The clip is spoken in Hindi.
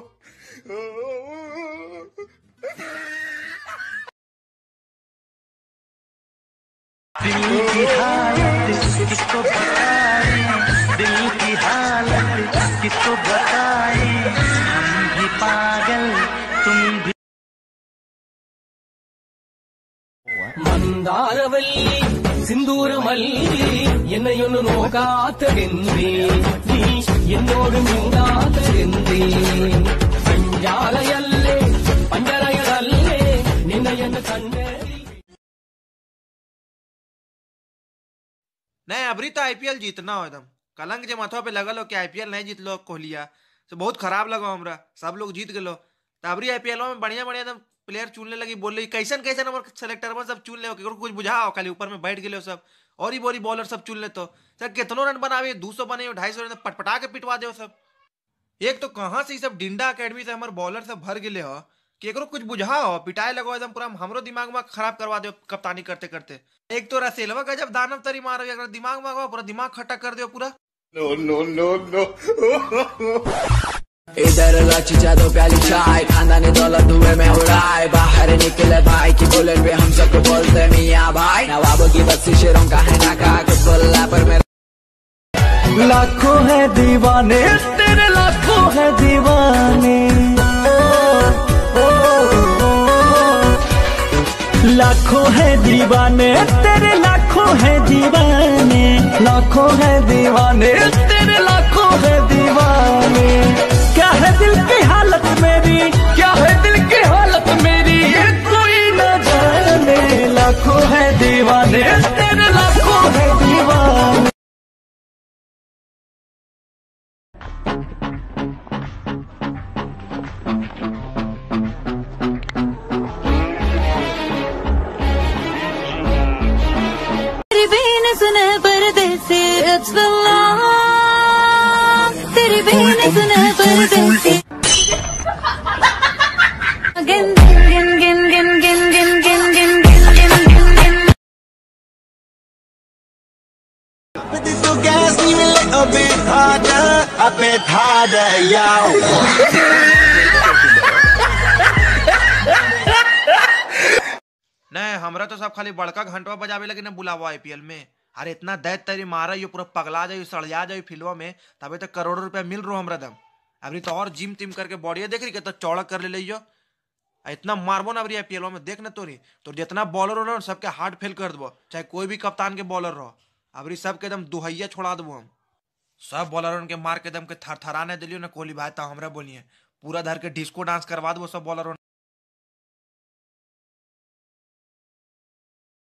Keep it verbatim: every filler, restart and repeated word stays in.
दिल की हालत किसको बताए, दिल की हालत किसको बताए, हम भी पागल तुम भी। ಮಂದಾರವಲ್ಲಿ ಸಿಂಧೂರ ಮಲ್ಲಿ ಎನ್ನೆಯನ್ನು ನೋಕಾತಗೆಂದಿ ನೀ എന്നോട് മിണ്ടാതಗೆಂದಿ ಸಂಜಾಲಯಲ್ಲೇ ಪಂಜರಯದಲ್ಲೇ ನಿನ್ನಯನ್ನು ಕಂಡೆ। नहीं अबरी तो आईपीएल जीतना हो एकदम कलंक जो माथा पे लगल हो कि आईपीएल नहीं जीत लो कोहलिया तो बहुत खराब लगा हमरा। सब लोग जीत गए तो अबरी आईपीएल में बढ़िया बढ़िया एकदम प्लेयर चुनने लगी, बोल रही कैसन कैसन हमारे सेलेक्टर में सब चुन ले कुछ बुझाओ, खाली ऊपर में बैठ गए सब और ही बोरी बॉलर सब चुन ले तो सर कितनों रन बनावे, दो सौ बने ढाई सौ रन पटपटा के पिटवा दे सब। एक तो कहाँ से सब डिंडा अकेडमी से हमारे बॉलर सब भर गए हो कि कुछ बुझाओ, पिटाए लगो एकदम पूरा हमरो दिमाग में खराब करवा दो कप्तानी करते करते। एक तो रसेलवा का जब दानव तरी मारो अगर दिमाग में पूरा दिमाग खट्टा कर दो पूरा। नो नो नो नो इधर लाची जादो प्याली चाय खानदानी दौलत धुएं में उड़ाए, बाहर निकले भाई की बुलेट पे हम सबको बोलते मियां भाई, नवाबों की बस्ती शेरों का है ना का कुछ बोला पर मेरे लाखों है दीवाने तेरे, लाखों है दीवाने, लाखों है दीवाने तेरे, लाखों है दीवाने, लाखों है दीवाने तेरे, लाखों है दीवाने। क्या है दिल की हालत मेरी, क्या है दिल की हालत मेरी, ये कोई न जाने, लाखों है दीवाने तेरे, लाखों है दीवाने। सुने परदेसी तेरी बहन सुने परदेसी गिन गिन गिन गिन गिन गिन गिन गिन गिन गिन गिन गिन But this little gas need a little bit harder, a bit harder, yo. नहीं हमरा तो सब खाली बड़का घंटवा बजावे लगे ना बुलावा आईपीएल में। अरे इतना दैत तेरी मारा ये पूरा पगला जाए सड़िया जाए फिल्मों में, तबे तो करोड़ों रुपया मिल रहा हमरा दम। अभी तो और जिम तिम करके बॉडी देख रही तो चौड़ा कर ले लियो, इतना मारबो ना अभी आईपीएल में देख ना तोरी तो जितना बॉलर हो ना सबके हार्ट फेल कर दबो, चाहे कोई भी कप्तान के बॉलर रहो अभी सबके एकदम दुहैया छोड़ा दबो हम। सब बॉलर के मार के दम के थर थराने दिलियो ना कोहली भाई तो हमरा बोलिए पूरा धर के डिस्को डांस करवा दबो सब बॉलर।